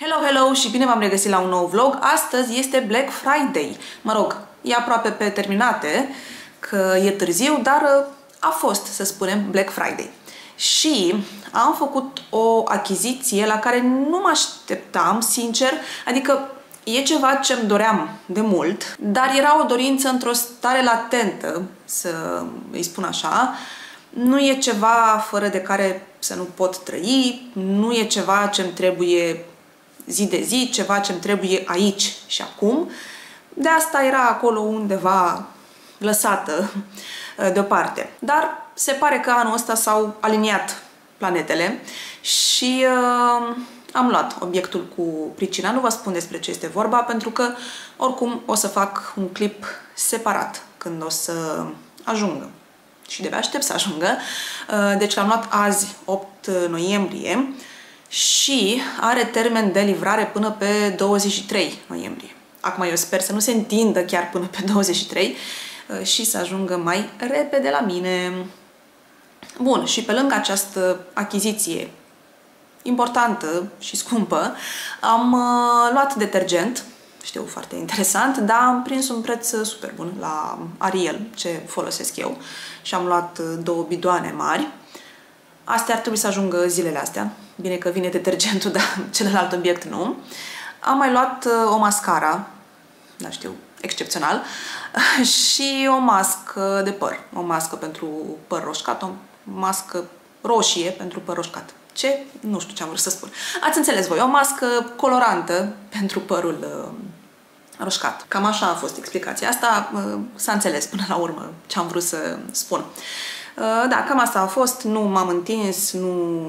Hello, hello și bine v-am regăsit la un nou vlog. Astăzi este Black Friday. Mă rog, e aproape pe terminate, că e târziu, dar a fost, să spunem, Black Friday. Și am făcut o achiziție la care nu mă așteptam, sincer, adică e ceva ce-mi doream de mult, dar era o dorință într-o stare latentă, să îi spun așa. Nu e ceva fără de care să nu pot trăi, nu e ceva ce-mi trebuie zi de zi, ceva ce-mi trebuie aici și acum. De asta era acolo undeva lăsată deoparte. Dar se pare că anul ăsta s-au aliniat planetele și am luat obiectul cu pricina. Nu vă spun despre ce este vorba, pentru că oricum o să fac un clip separat când o să ajungă. Și de-abia aștept să ajungă. Deci l-am luat azi, 8 noiembrie, și are termen de livrare până pe 23 noiembrie. Acum eu sper să nu se întindă chiar până pe 23 și să ajungă mai repede la mine. Bun, și pe lângă această achiziție importantă și scumpă, am luat detergent, știu, foarte interesant, dar am prins un preț super bun la Ariel, ce folosesc eu, și am luat 2 bidoane mari. Astea ar trebui să ajungă zilele astea. Bine că vine detergentul, dar celălalt obiect nu. Am mai luat o mascara, da, știu, excepțional, și o mască de păr. O mască pentru păr roșcat, o mască roșie pentru păr roșcat. Ce? Nu știu ce am vrut să spun. Ați înțeles voi, o mască colorantă pentru părul roșcat. Cam așa a fost explicația asta. S-a înțeles până la urmă ce am vrut să spun. Da, cam asta a fost. Nu m-am întins, nu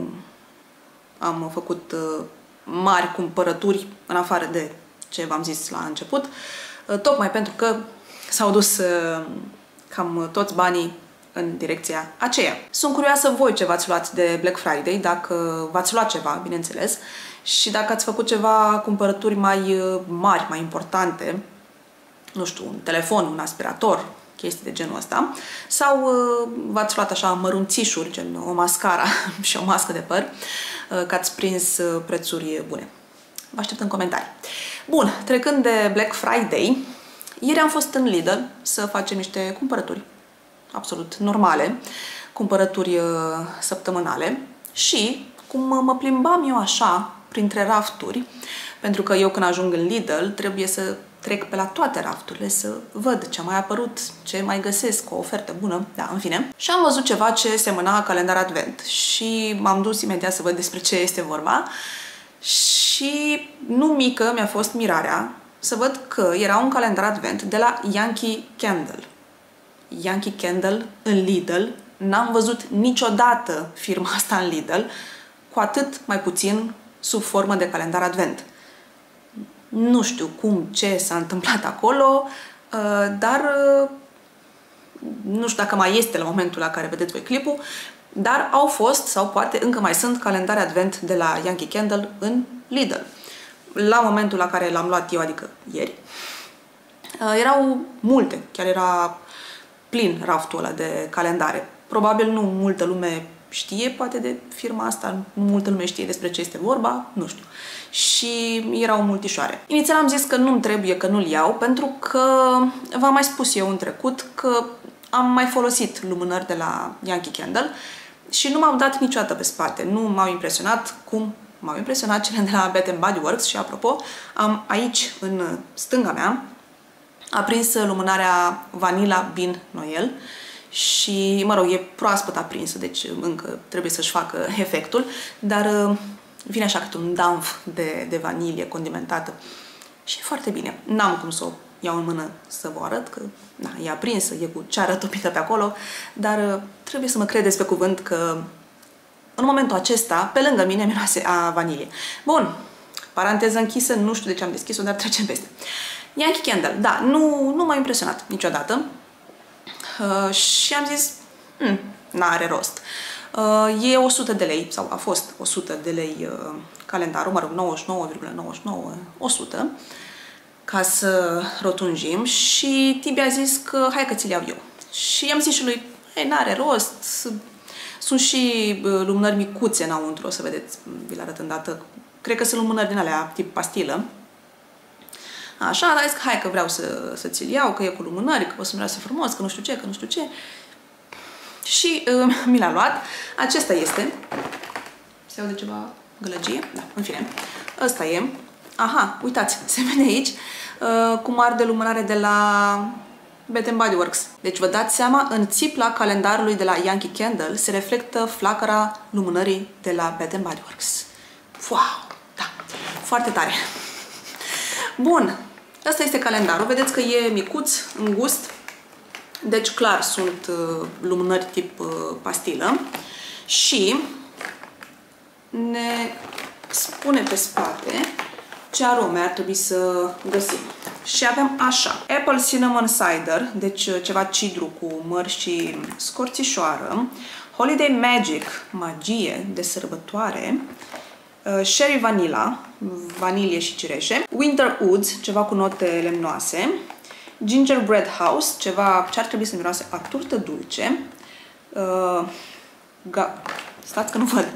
am făcut mari cumpărături în afară de ce v-am zis la început, tocmai pentru că s-au dus cam toți banii în direcția aceea. Sunt curioasă voi ce v-ați luat de Black Friday, dacă v-ați luat ceva, bineînțeles, și dacă ați făcut ceva cumpărături mai mari, mai importante, nu știu, un telefon, un aspirator, chestii de genul ăsta, sau v-ați luat așa mărunțișuri, gen o mascara și o mască de păr, că ați prins prețuri bune. Vă aștept în comentarii. Bun, trecând de Black Friday, ieri am fost în Lidl să facem niște cumpărături absolut normale, cumpărături săptămânale, și cum mă plimbam eu așa printre rafturi, pentru că eu când ajung în Lidl trebuie să trec pe la toate rafturile să văd ce a mai apărut, ce mai găsesc, o ofertă bună, da, în fine. Și am văzut ceva ce semăna calendar advent și m-am dus imediat să văd despre ce este vorba și nu mică mi-a fost mirarea să văd că era un calendar advent de la Yankee Candle. Yankee Candle în Lidl, n-am văzut niciodată firma asta în Lidl, cu atât mai puțin sub formă de calendar advent. Nu știu cum, ce s-a întâmplat acolo, dar nu știu dacă mai este la momentul la care vedeți voi clipul, dar au fost, sau poate încă mai sunt, calendare advent de la Yankee Candle în Lidl. La momentul la care l-am luat eu, adică ieri, erau multe, chiar era plin raftul ăla de calendare. Probabil nu multă lume știe poate de firma asta, nu multă lume știe despre ce este vorba, nu știu. Și erau multișoare. Inițial am zis că nu-mi trebuie, că nu-l iau, pentru că v-am mai spus eu în trecut că am mai folosit lumânări de la Yankee Candle și nu m-au dat niciodată pe spate. Nu m-au impresionat cum m-au impresionat cele de la Bath & Body Works. Și apropo, am aici, în stânga mea, aprins lumânarea Vanilla Bean Noel și, mă rog, e proaspăt aprinsă, deci încă trebuie să-și facă efectul, dar vine așa câte un danf de vanilie condimentată și e foarte bine. N-am cum să o iau în mână să vă arăt, că na, e aprinsă, e cu ceară topită pe acolo, dar trebuie să mă credeți pe cuvânt că în momentul acesta, pe lângă mine, miroase a vanilie. Bun, paranteză închisă, nu știu de ce am deschis-o, dar trecem peste. Yankee Candle, da, nu m-a impresionat niciodată și am zis, n-are rost. E 100 de lei, sau a fost 100 de lei calendarul, mă rog, 99,99, 100, ca să rotunjim, și Tibi a zis că hai că ți-l iau eu. Și am zis și lui, n-are rost, sunt și lumânări micuțe înăuntru, o să vedeți, vi le arăt îndată, cred că sunt lumânări din alea tip pastilă. Așa, dar zis că hai că vreau să ți-l iau, că e cu lumânări, că o să-mi miroase frumos, că nu știu ce, că nu știu ce. Și mi l-a luat. Acesta este. Se aude ceva gălăgie? Da, în fine. Ăsta e. Aha, uitați, se vede aici cum arde lumânare de la Bath & Body Works. Deci vă dați seama, în țipla calendarului de la Yankee Candle se reflectă flacăra lumânării de la Bath & Body Works. Wow! Da, foarte tare! Bun, asta este calendarul. Vedeți că e micuț, îngust. Deci clar sunt lumânări tip pastilă. Și ne spune pe spate ce arome ar trebui să găsim. Și avem așa: Apple Cinnamon Cider, deci ceva cidru cu măr și scorțișoară, Holiday Magic, magie de sărbătoare, Sherry Vanilla, vanilie și cireșe, Winter Woods, ceva cu note lemnoase, Gingerbread House, ceva ce ar trebui să miroase a turtă dulce, stați că nu văd,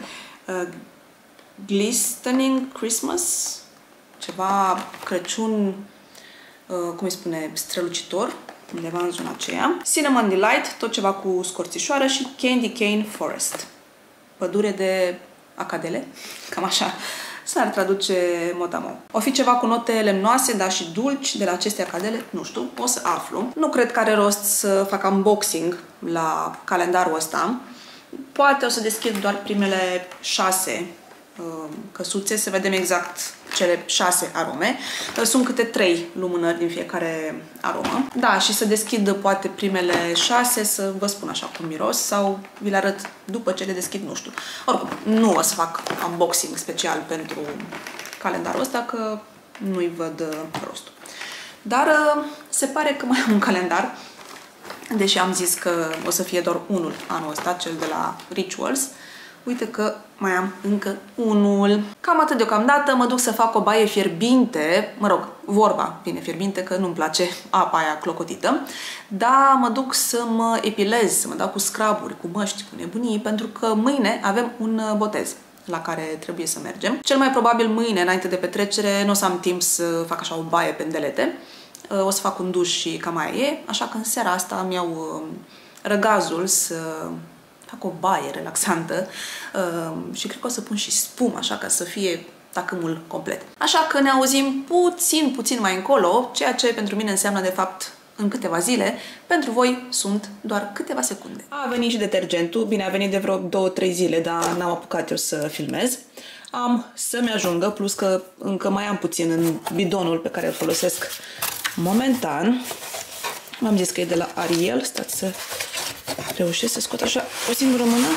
Glistening Christmas, ceva Crăciun, cum îi spune, strălucitor, undeva în zona aceea, Cinnamon Delight, tot ceva cu scorțișoară, și Candy Cane Forest, pădure de acadele, cam așa s-ar traduce mot-a-mot. O fi ceva cu note lemnoase, dar și dulci de la aceste acadele, nu știu, o să aflu. Nu cred că are rost să fac unboxing la calendarul ăsta. Poate o să deschid doar primele 6 căsuțe, să vedem exact cele 6 arome. Sunt câte 3 lumânări din fiecare aromă. Da, și să deschid poate primele 6 să vă spun așa cum miros, sau vi le arăt după ce le deschid, nu știu. Oricum, nu o să fac unboxing special pentru calendarul ăsta, că nu-i văd rostul. Dar se pare că mai am un calendar, deși am zis că o să fie doar unul anul ăsta, cel de la Rituals. Uite că mai am încă unul. Cam atât deocamdată. Mă duc să fac o baie fierbinte. Mă rog, vorba vine fierbinte, că nu-mi place apa aia clocotită. Dar mă duc să mă epilez, să mă dau cu scraburi, cu măști, cu nebunii, pentru că mâine avem un botez la care trebuie să mergem. Cel mai probabil mâine, înainte de petrecere, nu o să am timp să fac așa o baie pendelete. O să fac un duș și cam aia e. Așa că în seara asta îmi iau răgazul să fac o baie relaxantă și cred că o să pun și spumă, așa ca să fie tacâmul complet. Așa că ne auzim puțin mai încolo, ceea ce pentru mine înseamnă de fapt în câteva zile, pentru voi sunt doar câteva secunde. A venit și detergentul, bine, a venit de vreo 2-3 zile, dar n-am apucat eu să filmez. Am să-mi ajungă, plus că încă mai am puțin în bidonul pe care îl folosesc momentan. M-am zis că e de la Ariel, stați să reușesc să scot așa o singură mână.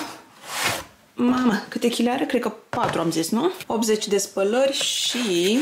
Mamă, câte chile are? Cred că 4 am zis, nu? 80 de spălări și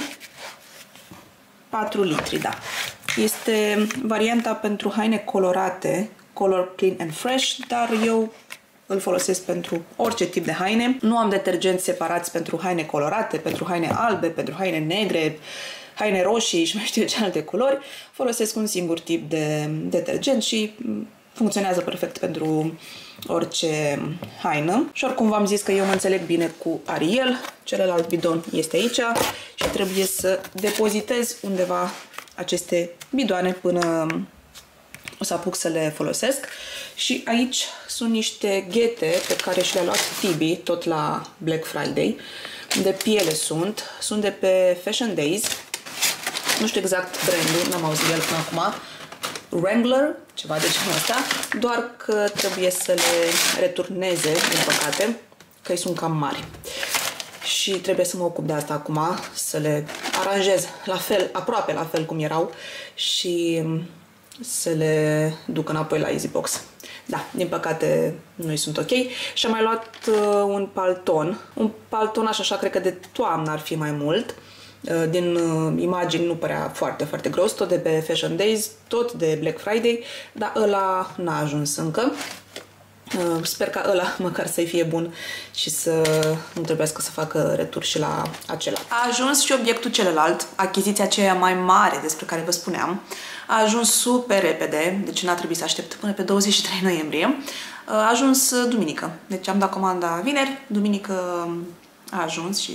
4 litri, da. Este varianta pentru haine colorate, Color Clean and Fresh, dar eu îl folosesc pentru orice tip de haine. Nu am detergenți separați pentru haine colorate, pentru haine albe, pentru haine negre, haine roșii și mai știu ce alte culori. Folosesc un singur tip de detergent și funcționează perfect pentru orice haină. Și oricum v-am zis că eu mă înțeleg bine cu Ariel. Celălalt bidon este aici și trebuie să depozitez undeva aceste bidoane până o să apuc să le folosesc. Și aici sunt niște ghete pe care și le-a luat Tibi tot la Black Friday. De piele sunt de pe Fashion Days. Nu știu exact brandul, n-am auzit de el până acum. Wrangler, ceva de genul ăsta, doar că trebuie să le returneze, din păcate, că îi sunt cam mari. Și trebuie să mă ocup de asta acum, să le aranjez la fel, aproape la fel cum erau și să le duc înapoi la EasyBox. Da, din păcate nu-i sunt ok. Și am mai luat un palton așa, cred că de toamnă ar fi mai mult. Din imagini nu părea foarte gros, tot de pe Fashion Days, tot de Black Friday, dar ăla n-a ajuns încă. Sper ca ăla măcar să-i fie bun și să nu trebuiască să facă retur și la acela. A ajuns și obiectul celălalt, achiziția aceea mai mare despre care vă spuneam. A ajuns super repede, deci n-a trebuit să aștept până pe 23 noiembrie. A ajuns duminică, deci am dat comanda vineri, duminică a ajuns și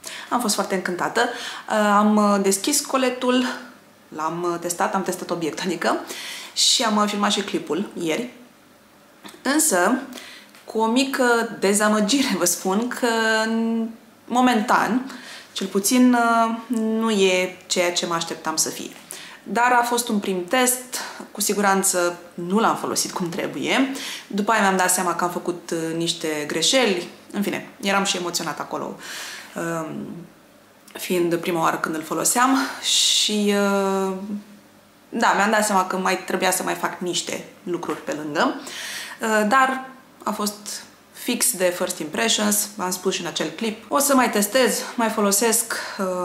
Am fost foarte încântată. Am deschis coletul, l-am testat, am testat obiect, adică, și am filmat și clipul ieri. Însă, cu o mică dezamăgire vă spun că momentan, cel puțin, nu e ceea ce mă așteptam să fie. Dar a fost un prim test, cu siguranță nu l-am folosit cum trebuie. După aia mi-am dat seama că am făcut niște greșeli. În fine, eram și emoționată acolo, fiind prima oară când îl foloseam și da, mi-am dat seama că mai trebuia să mai fac niște lucruri pe lângă, dar a fost fix de first impressions, v-am spus și în acel clip. O să mai testez, mai folosesc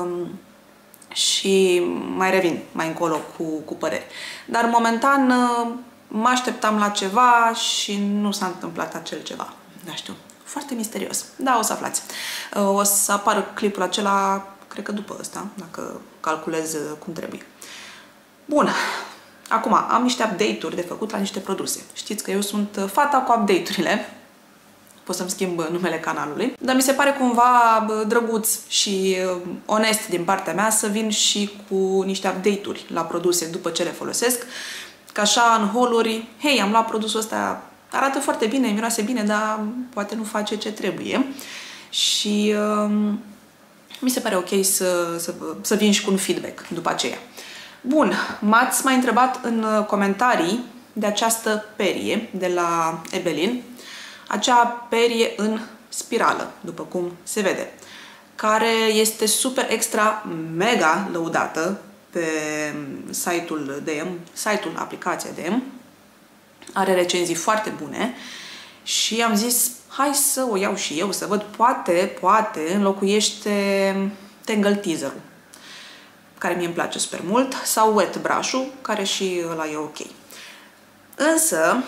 și mai revin mai încolo cu păreri. Dar momentan mă așteptam la ceva și nu s-a întâmplat acel ceva. Da, știu. Foarte misterios. Da, o să aflați. O să apară clipul acela, cred că după ăsta, dacă calculez cum trebuie. Bun. Acum, am niște update-uri de făcut la niște produse. Știți că eu sunt fata cu update-urile. Pot să-mi schimb numele canalului. Dar mi se pare cumva drăguț și onest din partea mea să vin și cu niște update-uri la produse după ce le folosesc. Ca așa, în haul-uri, hei, am luat produsul ăsta, arată foarte bine, miroase bine, dar poate nu face ce trebuie. Și mi se pare ok să vin și cu un feedback după aceea. Bun, m-ați mai întrebat în comentarii de această perie de la Ebelin, acea perie în spirală, după cum se vede, care este super extra mega lăudată pe site-ul DM, site-ul aplicației DM. Are recenzii foarte bune și am zis, hai să o iau și eu, să văd, poate înlocuiește Tangle Teaser-ul, care mie îmi place super mult, sau Wet Brush-ul, care și ăla e ok. Însă,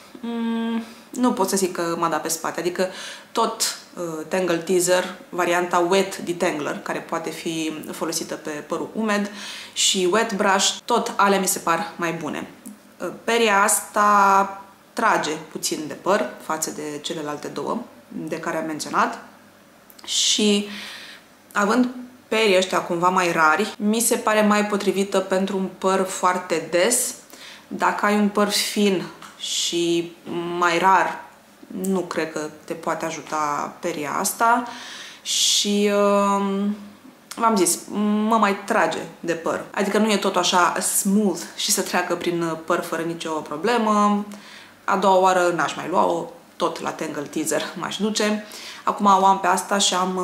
nu pot să zic că m-a dat pe spate, adică tot Tangle Teaser, varianta Wet Detangler, care poate fi folosită pe părul umed, și Wet Brush, tot alea mi se par mai bune. Peria asta trage puțin de păr față de celelalte două de care am menționat și având perii ăștia cumva mai rari, mi se pare mai potrivită pentru un păr foarte des. Dacă ai un păr fin și mai rar, nu cred că te poate ajuta peria asta și v-am zis, mă mai trage de păr. Adică nu e tot așa smooth și să treacă prin păr fără nicio problemă. A doua oară n-aș mai lua-o, tot la Tangle Teaser m-aș duce. Acum o am pe asta și am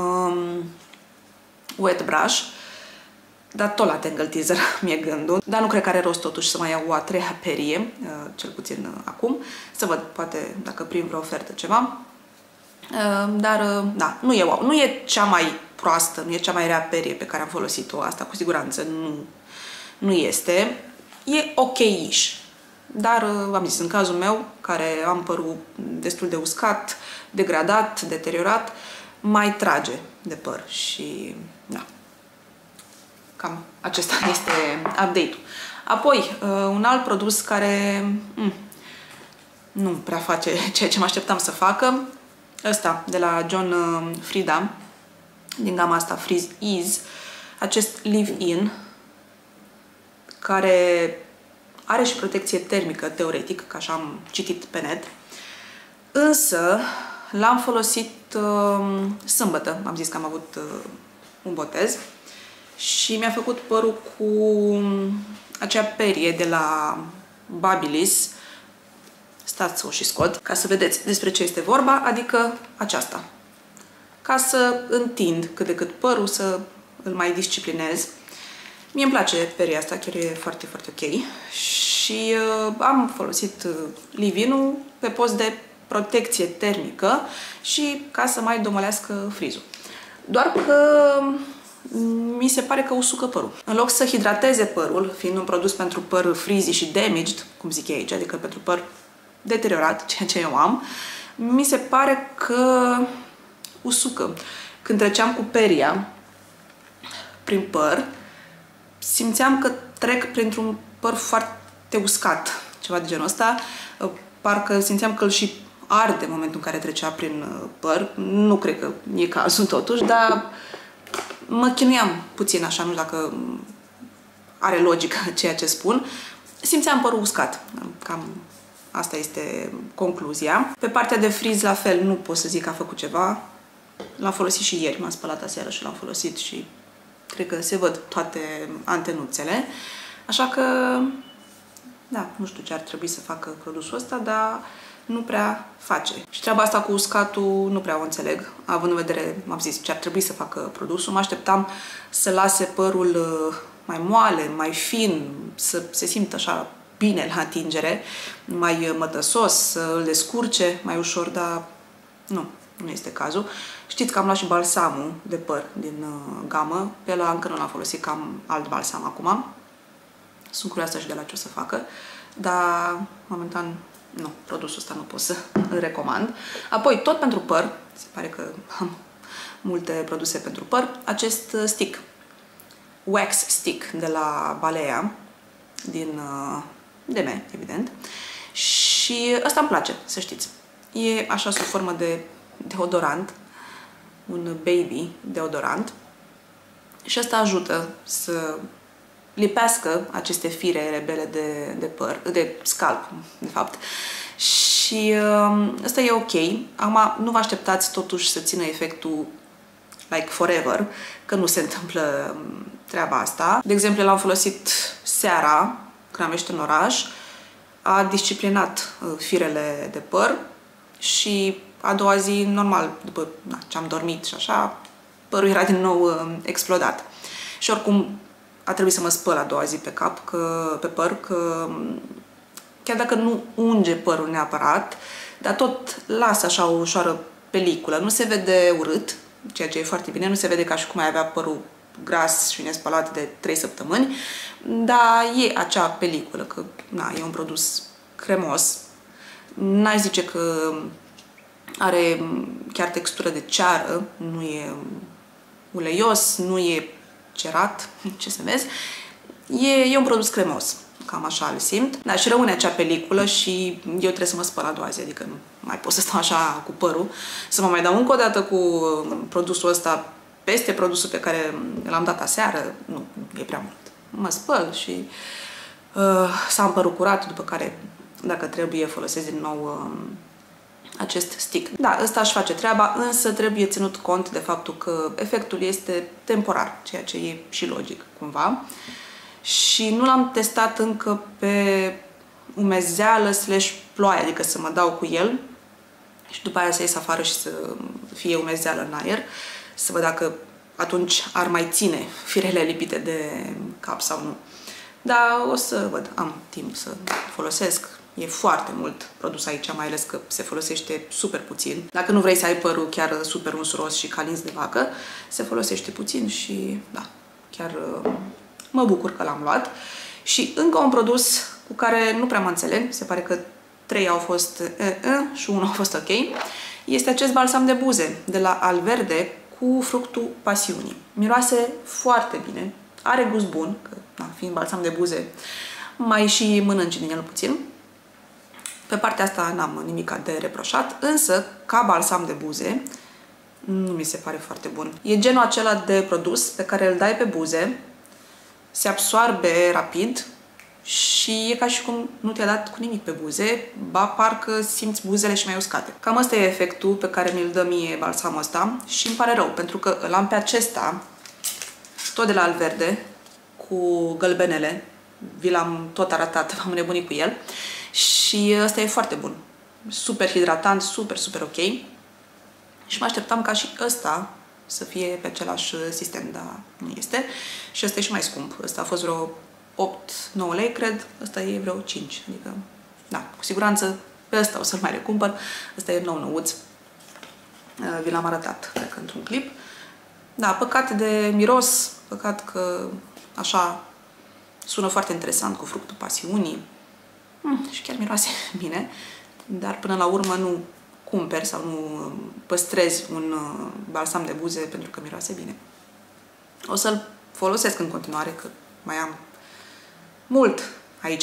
Wet Brush, dar tot la Tangle Teaser mi-e gândul. Dar nu cred că are rost totuși să mai iau o a treia perie, cel puțin acum. Să văd, poate dacă prind vreo ofertă ceva. Dar, da, nu e wow. Nu e cea mai proastă, nu e cea mai rea perie pe care am folosit-o. Asta cu siguranță nu este. E ok-ish. Dar, v-am zis, în cazul meu, care am părul destul de uscat, degradat, deteriorat, mai trage de păr și, da, cam acesta este update-ul. Apoi, un alt produs care nu prea face ceea ce mă așteptam să facă, ăsta de la John Frieda, din gama asta Freeze Ease, acest Live-In, care are și protecție termică, teoretic, că așa am citit pe net, însă l-am folosit sâmbătă, am zis că am avut un botez și mi-a făcut părul cu acea perie de la Babyliss. Stați să o și scot, ca să vedeți despre ce este vorba, adică aceasta. Ca să întind cât de cât părul, să îl mai disciplinez. Mie îmi place peria asta, chiar e foarte, foarte ok. Și am folosit Live-In-ul pe post de protecție termică și ca să mai domolească frizul. Doar că mi se pare că usucă părul. În loc să hidrateze părul, fiind un produs pentru păr frizzy și damaged, cum zic ei aici, adică pentru păr deteriorat, ceea ce eu am, mi se pare că usucă. Când treceam cu peria prin păr, simțeam că trec printr-un păr foarte uscat, ceva de genul ăsta. Parcă simțeam că îl și arde în momentul în care trecea prin păr. Nu cred că e cazul totuși, dar Mă chinuiam puțin așa, nu știu dacă are logică ceea ce spun. Simțeam părul uscat. Cam asta este concluzia. Pe partea de frizz, la fel, nu pot să zic că a făcut ceva. L-am folosit și ieri, m-am spălat aseară și l-am folosit și cred că se văd toate antenuțele. Așa că, da, nu știu ce ar trebui să facă produsul ăsta, dar nu prea face. Și treaba asta cu uscatul nu prea o înțeleg, având în vedere, m-am zis, ce ar trebui să facă produsul. Mă așteptam să lase părul mai moale, mai fin, să se simtă așa bine la atingere, mai mătăsos, să îl descurce mai ușor, dar nu este cazul. Știți că am luat și balsamul de păr din gamă, pe ăla încă nu l-am folosit, că am alt balsam acum. Sunt curioasă și de la ce o să facă, dar momentan nu, produsul ăsta nu pot să îl recomand. Apoi, tot pentru păr, se pare că am multe produse pentru păr, acest stick, wax stick de la Balea, din DM, evident, și ăsta îmi place, să știți. E așa sub formă de deodorant, un baby deodorant, și ăsta ajută să lipească aceste fire rebele de păr, de scalp, de fapt. Și ăsta e ok. Acum, nu vă așteptați totuși să țină efectul like forever, că nu se întâmplă treaba asta. De exemplu, l-am folosit seara, când am ieșit în oraș, a disciplinat firele de păr și a doua zi, normal, după ce am dormit și așa, părul era din nou explodat. Și oricum, a trebuit să mă spăl a doua zi pe cap, pe păr, că chiar dacă nu unge părul neapărat, dar tot lasă așa o ușoară peliculă. Nu se vede urât, ceea ce e foarte bine, nu se vede ca și cum ai avea părul gras și nespălat de 3 săptămâni, dar e acea peliculă, că e un produs cremos. N-aș zice că are chiar textură de ceară, nu e uleios, nu e cerat, ce să vezi. E un produs cremos, cam așa îl simt. Da, și rămâne acea peliculă și eu trebuie să mă spăl a doua zi, adică nu mai pot să stau așa cu părul, să mă mai dau încă o dată cu produsul ăsta peste produsul pe care l-am dat aseară, nu, e prea mult. Mă spăl și să am părul curat, după care, dacă trebuie, folosesc din nou acest stick. Da, ăsta își face treaba, însă trebuie ținut cont de faptul că efectul este temporar, ceea ce e și logic, cumva. Și nu l-am testat încă pe umezeală / ploaie, adică să mă dau cu el și după aia să ies afară și să fie umezeală în aer, să văd dacă atunci ar mai ține firele lipite de cap sau nu. Dar o să văd, am timp să folosesc. E foarte mult produs aici, mai ales că se folosește super puțin. Dacă nu vrei să ai părul chiar super unsuros și ca linț de vacă, se folosește puțin și da, chiar mă bucur că l-am luat. Și încă un produs cu care nu prea mă înțeleg, se pare că 3 au fost și 1 a fost ok, este acest balsam de buze de la Alverde cu fructul pasiunii. Miroase foarte bine, are gust bun, că fiind balsam de buze, mai și mănânci din el puțin. Pe partea asta n-am nimic de reproșat, însă, ca balsam de buze, nu mi se pare foarte bun. E genul acela de produs pe care îl dai pe buze, se absoarbe rapid și e ca și cum nu te-a dat cu nimic pe buze, ba parcă simți buzele și mai uscate. Cam ăsta e efectul pe care mi-l dă mie balsamul ăsta și îmi pare rău, pentru că îl am pe acesta, tot de la Alverde, cu gălbenele. Vi l-am tot arătat, m-am nebunit cu el. Și ăsta e foarte bun. Super hidratant, super, super ok. Și mă așteptam ca și ăsta să fie pe același sistem, dar nu este. Și ăsta e și mai scump. Ăsta a fost vreo 8-9 lei, cred. Ăsta e vreo 5. Adică, da, cu siguranță pe ăsta o să-l mai recumpăr. Ăsta e nou-nouț. Vi l-am arătat, cred că într-un clip. Da, păcat de miros, păcat că așa sună foarte interesant cu fructul pasiunii. Și chiar miroase bine, dar până la urmă nu cumperi sau nu păstrezi un balsam de buze pentru că miroase bine. O să-l folosesc în continuare, că mai am mult aici,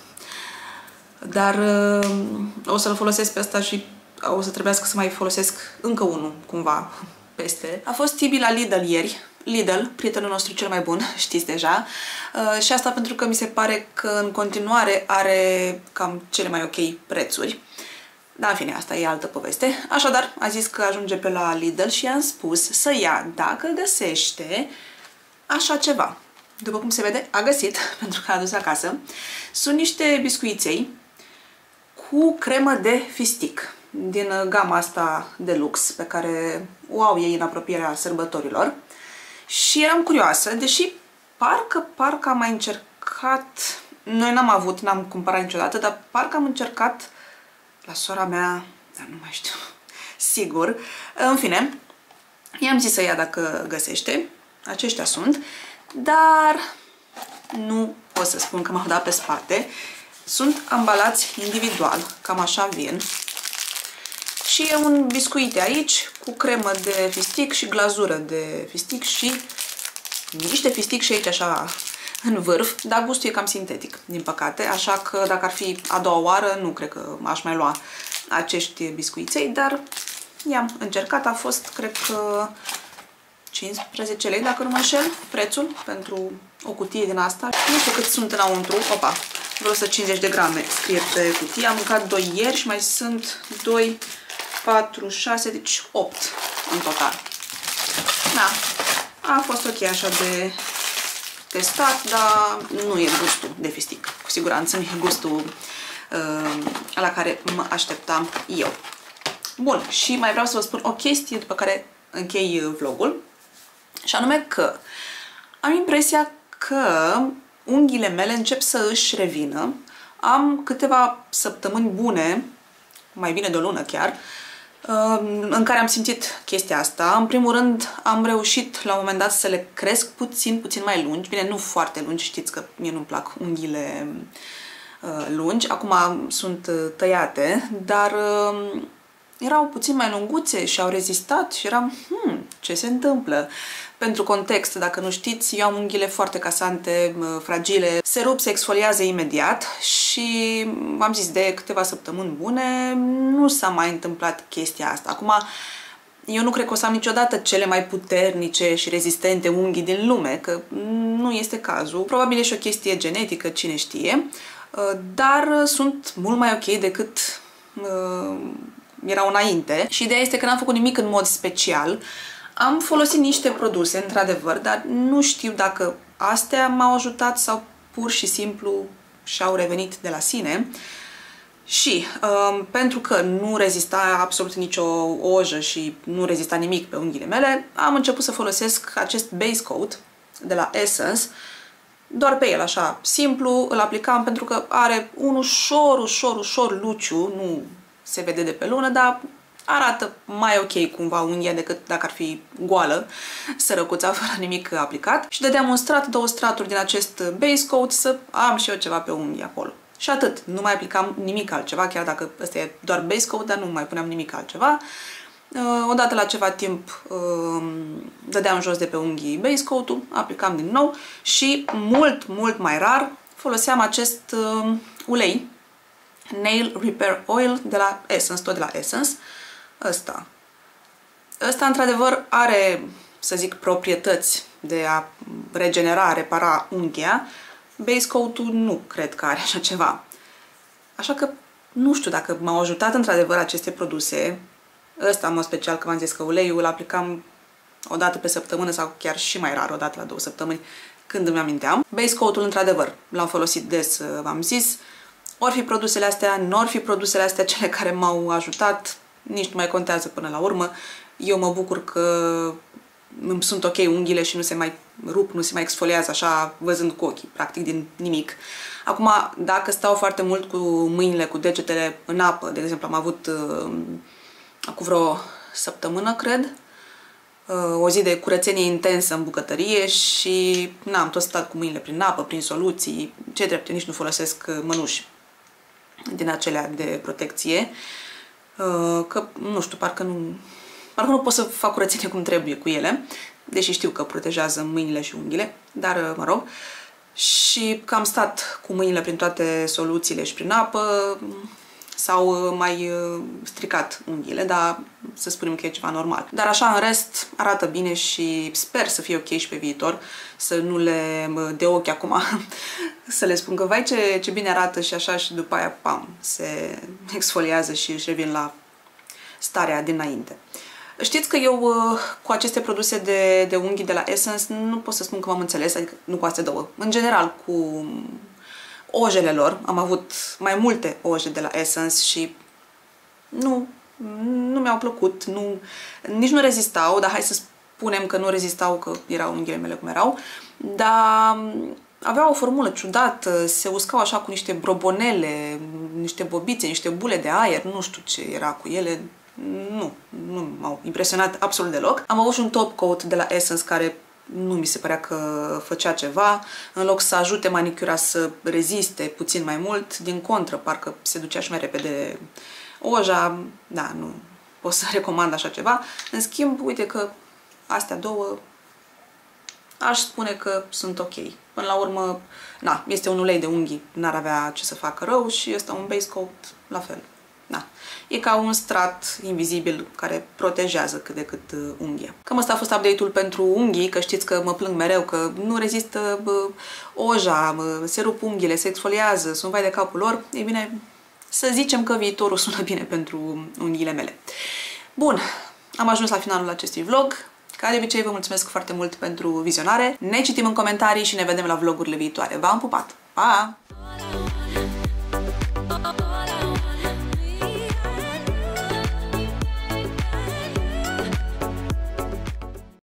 dar o să-l folosesc pe ăsta și o să trebuiască să mai folosesc încă unul, cumva, peste. A fost Tibi la Lidl ieri Lidl, prietenul nostru cel mai bun, știți deja. Și asta pentru că mi se pare că în continuare are cam cele mai ok prețuri. Dar în fine, asta e altă poveste. Așadar, a zis că ajunge pe la Lidl și i-am spus să ia, dacă găsește așa ceva. După cum se vede, a găsit, pentru că a adus acasă. Sunt niște biscuiței cu cremă de fistic din gama asta de lux pe care o au ei în apropierea sărbătorilor. Și eram curioasă, deși parcă am mai încercat, noi n-am cumpărat niciodată, dar parcă am încercat la sora mea, dar nu mai știu, sigur. În fine, i-am zis să ia dacă găsește, aceștia sunt, dar nu pot să spun că m-au dat pe spate. Sunt ambalați individual, cam așa vin. Și e un biscuit aici cu cremă de fistic și glazură de fistic și niște fistic și aici așa în vârf, dar gustul e cam sintetic, din păcate, așa că dacă ar fi a doua oară, nu cred că aș mai lua acești biscuiței, dar i-am încercat, a fost, cred că 15 lei, dacă nu mă înșel, prețul pentru o cutie din asta. Nu știu cât sunt înăuntru, opa, vreo 150 de grame scrie pe cutie, am mâncat 2 ieri și mai sunt 2, 4, 6, deci 8 în total. Da, a fost ok așa de testat, dar nu e gustul de fistic. Cu siguranță nu e gustul la care mă așteptam eu. Bun, și mai vreau să vă spun o chestie după care închei vlogul. Și anume că am impresia că unghiile mele încep să își revină. Am câteva săptămâni bune, mai bine de o lună chiar, în care am simțit chestia asta. În primul rând am reușit la un moment dat să le cresc puțin mai lungi. Bine, nu foarte lungi, știți că mie nu-mi plac unghiile lungi. Acum sunt tăiate, dar erau puțin mai lunguțe și au rezistat și eram, ce se întâmplă? Pentru context, dacă nu știți, eu am unghiile foarte casante, fragile, se rup, se exfoliază imediat și v-am zis, de câteva săptămâni bune nu s-a mai întâmplat chestia asta. Acum, eu nu cred că o să am niciodată cele mai puternice și rezistente unghii din lume, că nu este cazul. Probabil e și o chestie genetică, cine știe, dar sunt mult mai ok decât erau înainte. Și ideea este că n-am făcut nimic în mod special. Am folosit niște produse, într-adevăr, dar nu știu dacă astea m-au ajutat sau pur și simplu și-au revenit de la sine. Și pentru că nu rezista absolut nicio ojă și nu rezista nimic pe unghiile mele, am început să folosesc acest base coat de la Essence, doar pe el, așa, simplu, îl aplicam pentru că are un ușor luciu, nu se vede de pe lună, dar arată mai ok cumva unghia decât dacă ar fi goală, sărăcuța, fără nimic aplicat. Și dădeam un strat, 2 straturi din acest base coat să am și eu ceva pe unghii acolo. Și atât, nu mai aplicam nimic altceva, chiar dacă ăsta e doar base coat, dar nu mai puneam nimic altceva. Odată la ceva timp dădeam jos de pe unghii base coat-ul, aplicam din nou și mult mai rar foloseam acest ulei Nail Repair Oil de la Essence, tot de la Essence. Ăsta într-adevăr are, să zic, proprietăți de a regenera, repara unghia. Base coat-ul nu cred că are așa ceva. Așa că nu știu dacă m-au ajutat într-adevăr aceste produse. Ăsta, în mod special, că v-am zis că uleiul îl aplicam o dată pe săptămână sau chiar și mai rar, o dată la 2 săptămâni, când îmi aminteam. Base coat-ul, într-adevăr, l-am folosit des, v-am zis. Ori fi produsele astea, nu ori fi produsele astea cele care m-au ajutat, nici nu mai contează până la urmă. Eu mă bucur că îmi sunt ok unghiile și nu se mai rup, nu se mai exfoliază așa văzând cu ochii, practic din nimic. Acum, dacă stau foarte mult cu mâinile, cu degetele în apă, de exemplu, am avut acum vreo săptămână, cred, o zi de curățenie intensă în bucătărie și am tot stat cu mâinile prin apă, prin soluții, ce drept, nici nu folosesc mănuși din acelea de protecție, că, nu știu, parcă nu pot să fac curățenie cum trebuie cu ele, deși știu că protejează mâinile și unghiile, dar, mă rog, și că am stat cu mâinile prin toate soluțiile și prin apă, s-au mai stricat unghiile, dar să spunem că e ceva normal. Dar așa, în rest, arată bine și sper să fie ok și pe viitor, să nu le de ochi acum, să le spun că vai ce bine arată și așa și după aia, pam, se exfoliază și își revin la starea dinainte. Știți că eu cu aceste produse de unghii de la Essence nu pot să spun că m-am înțeles, adică nu cu astea două. În general, cu ojele lor, am avut mai multe oje de la Essence și nu mi-au plăcut, nici nu rezistau, dar hai să spunem că nu rezistau, că erau unghiile mele cum erau, dar aveau o formulă ciudată, se uscau așa cu niște brobonele, niște bobițe, niște bule de aer, nu știu ce era cu ele. Nu m-au impresionat absolut deloc. Am avut și un top coat de la Essence care nu mi se părea că făcea ceva. În loc să ajute manicura să reziste puțin mai mult, din contră, parcă se ducea și mai repede oja. Da, nu pot să recomand așa ceva. În schimb, uite că astea două aș spune că sunt ok. Până la urmă, na, este un ulei de unghii, n-ar avea ce să facă rău și ăsta un base coat, la fel. Da. E ca un strat invizibil care protejează cât de cât unghia. Cam asta a fost update-ul pentru unghii, că știți că mă plâng mereu că nu rezistă oja, se rup unghiile, se exfoliază, sunt vai de capul lor. Ei bine, să zicem că viitorul sună bine pentru unghiile mele. Bun, am ajuns la finalul acestui vlog. Ca de obicei, vă mulțumesc foarte mult pentru vizionare. Ne citim în comentarii și ne vedem la vlogurile viitoare. V-am pupat! Pa!